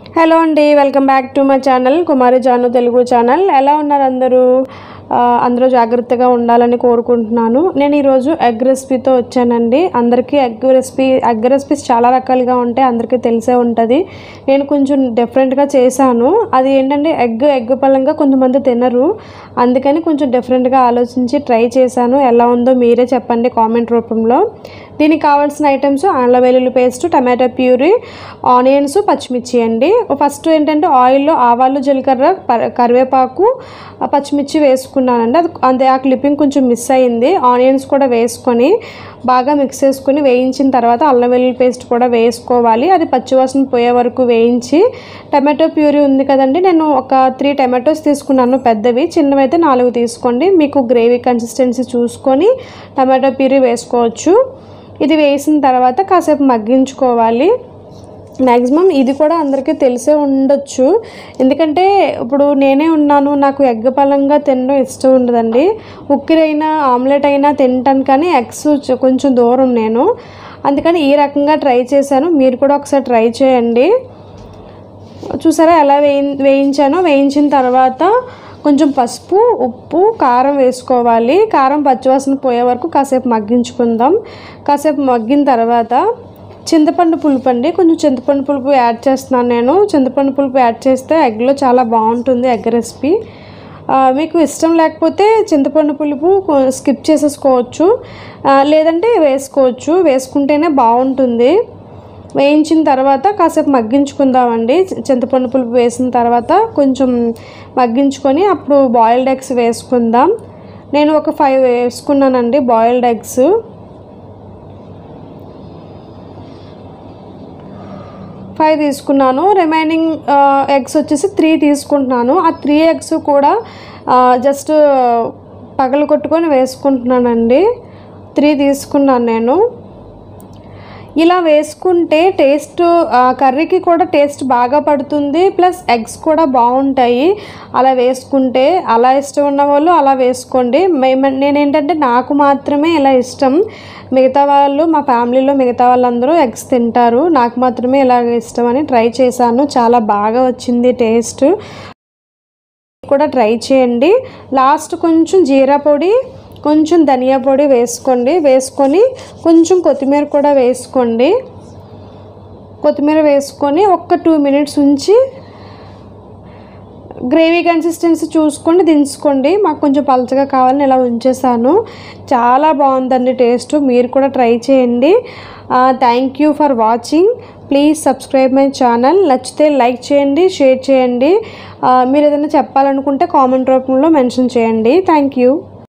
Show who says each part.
Speaker 1: Hello అండి, welcome back to my channel Kumari Janu Telugu channel. ఎలా ఉన్నారు అందరూ? అందరూ జాగ్రత్తగా ఉండాలని కోరుకుంటున్నాను. నేను ఈరోజు ఎగ్ రెసిపీతో వచ్చానండి. అందరికీ ఎగ్ రెసిపీస్ చాలా రకాలుగా ఉంటాయి, అందరికీ తెలిసే ఉంటుంది. నేను కొంచెం డిఫరెంట్గా చేశాను. అది ఏంటంటే ఎగ్ పరంగా కొంతమంది తినరు, అందుకని కొంచెం డిఫరెంట్గా ఆలోచించి ట్రై చేశాను. ఎలా ఉందో మీరే చెప్పండి కామెంట్ రూపంలో. దీనికి కావాల్సిన ఐటమ్స్ అల్లం వెల్లుల్లి పేస్ట్, టమాటో ప్యూరీ, ఆనియన్స్, పచ్చిమిర్చి అండి. ఫస్ట్ ఏంటంటే ఆయిల్లో ఆవాలు, జీలకర్ర, కరివేపాకు, పచ్చిమిర్చి వేసుకున్నానండి. అది ఆ క్లిప్పింగ్ కొంచెం మిస్ అయింది. ఆనియన్స్ కూడా వేసుకొని బాగా మిక్స్ చేసుకొని వేయించిన తర్వాత అల్లం వెల్లుల్లి పేస్ట్ కూడా వేసుకోవాలి. అది పచ్చివాసన పోయే వరకు వేయించి, టమాటో ప్యూరీ ఉంది కదండి, నేను ఒక 3 టమాటోస్ తీసుకున్నాను పెద్దవి. చిన్నవి అయితే 4 తీసుకోండి. మీకు గ్రేవీ కన్సిస్టెన్సీ చూసుకొని టమాటో ప్యూరీ వేసుకోవచ్చు. ఇది వేసిన తర్వాత కాసేపు మగ్గించుకోవాలి. మ్యాక్సిమం ఇది కూడా అందరికీ తెలిసే ఉండొచ్చు, ఎందుకంటే ఇప్పుడు నేనే ఉన్నాను, నాకు ఎగ్ పరంగా తినడం ఇష్టం ఉండదండి. ఉక్కిరైనా ఆమ్లెట్ అయినా తింటాను, కానీ ఎగ్స్ కొంచెం దూరం నేను, అందుకని ఈ రకంగా ట్రై చేశాను. మీరు కూడా ఒకసారి ట్రై చేయండి. చూసారా ఎలా వేయించానో. వేయించిన తర్వాత కొంచెం పసుపు, ఉప్పు, కారం వేసుకోవాలి. కారం పచ్చివాసన పోయే వరకు కాసేపు మగ్గించుకుందాం. కాసేపు మగ్గిన తర్వాత చింతపండు పులుపు అండి, కొంచెం చింతపండు పులుపు యాడ్ చేస్తున్నాను నేను. చింతపండు పులుపు యాడ్ చేస్తే ఎగ్లో చాలా బాగుంటుంది ఎగ్ రెసిపీ. మీకు ఇష్టం లేకపోతే చింతపండు పులుపు స్కిప్ చేసేసుకోవచ్చు, లేదంటే వేసుకోవచ్చు. వేసుకుంటేనే బాగుంటుంది. వేయించిన తర్వాత కాసేపు మగ్గించుకుందామండి. చింతపండు పులుపు వేసిన తర్వాత కొంచెం మగ్గించుకొని అప్పుడు బాయిల్డ్ ఎగ్స్ వేసుకుందాం. నేను ఒక 5 వేసుకున్నానండి బాయిల్డ్ ఎగ్స్. 5 తీసుకున్నాను. రిమైనింగ్ ఎగ్స్ వచ్చేసి 3 తీసుకుంటున్నాను. ఆ 3 ఎగ్స్ కూడా జస్ట్ పగలు కొట్టుకొని వేసుకుంటున్నానండి. 3 తీసుకున్నాను నేను. ఇలా వేసుకుంటే టేస్ట్, కర్రీకి కూడా టేస్ట్ బాగా పడుతుంది, ప్లస్ ఎగ్స్ కూడా బాగుంటాయి అలా వేసుకుంటే. అలా ఇష్టం ఉన్న వాళ్ళు అలా వేసుకోండి. నేనేంటంటే నాకు మాత్రమే ఇలా ఇష్టం, మిగతా వాళ్ళు మా ఫ్యామిలీలో మిగతా వాళ్ళందరూ ఎగ్స్ తింటారు, నాకు మాత్రమే ఇలా ఇష్టం అని ట్రై చేశాను. చాలా బాగా వచ్చింది టేస్ట్. కూడా ట్రై చేయండి. లాస్ట్ కొంచెం జీరా పొడి, కొంచెం ధనియా పొడి వేసుకోండి. వేసుకొని కొంచెం కొత్తిమీర కూడా వేసుకోండి. కొత్తిమీర వేసుకొని ఒక 2 మినిట్స్ ఉంచి గ్రేవీ కన్సిస్టెన్సీ చూసుకొని దించుకోండి. మాకు కొంచెం పలచగా కావాలని ఇలా ఉంచేసాను. చాలా బాగుందండి టేస్ట్. మీరు కూడా ట్రై చేయండి. Thank you for watching. Please subscribe my channel. నచ్చితే లైక్ చేయండి, షేర్ చేయండి. మీరు ఏదైనా చెప్పాలనుకుంటే కామెంట్ రూపంలో మెన్షన్ చేయండి. Thank you.